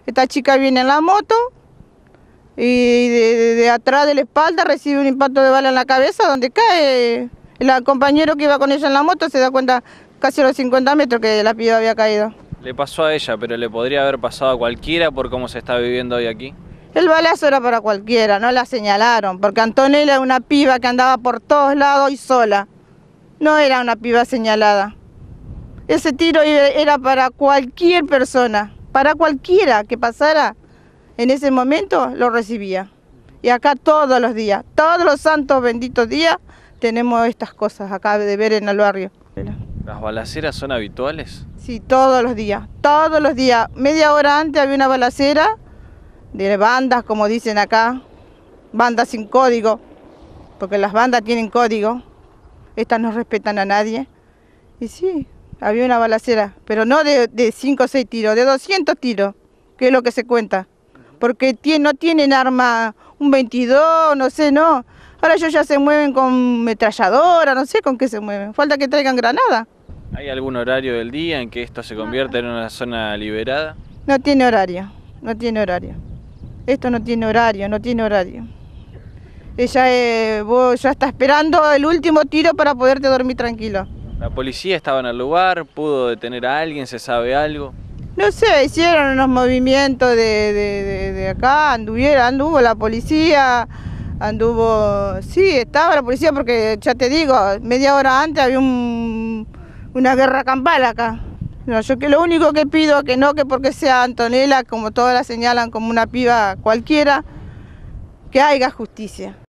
Esta chica viene en la moto y de atrás de la espalda recibe un impacto de bala en la cabeza donde cae. El compañero que iba con ella en la moto se da cuenta casi a los 50 metros que la piba había caído. Le pasó a ella, pero le podría haber pasado a cualquiera por cómo se está viviendo hoy aquí. El balazo era para cualquiera, no la señalaron, porque Antonella era una piba que andaba por todos lados y sola. No era una piba señalada. Ese tiro era para cualquier persona, para cualquiera que pasara en ese momento lo recibía. Y acá todos los días, todos los santos benditos días, tenemos estas cosas acá de ver en el barrio. ¿Las balaceras son habituales? Sí, todos los días, todos los días. Media hora antes había una balacera de bandas, como dicen acá, bandas sin código, porque las bandas tienen código, estas no respetan a nadie. Y sí, había una balacera, pero no de 5 o 6 tiros, de 200 tiros, que es lo que se cuenta. Porque no tienen arma, un 22, no sé, no. Ahora ellos ya se mueven con metralladora, no sé con qué se mueven. Falta que traigan granada. ¿Hay algún horario del día en que esto se convierte en una zona liberada? No tiene horario, no tiene horario. Esto no tiene horario, no tiene horario. Ella vos ya está esperando el último tiro para poderte dormir tranquilo. ¿La policía estaba en el lugar? ¿Pudo detener a alguien? ¿Se sabe algo? No sé, hicieron unos movimientos de acá, anduvo la policía, sí, estaba la policía porque ya te digo, media hora antes había una guerra campal acá. No, yo que lo único que pido que no, que porque sea Antonella, como todas la señalan como una piba cualquiera, que haya justicia.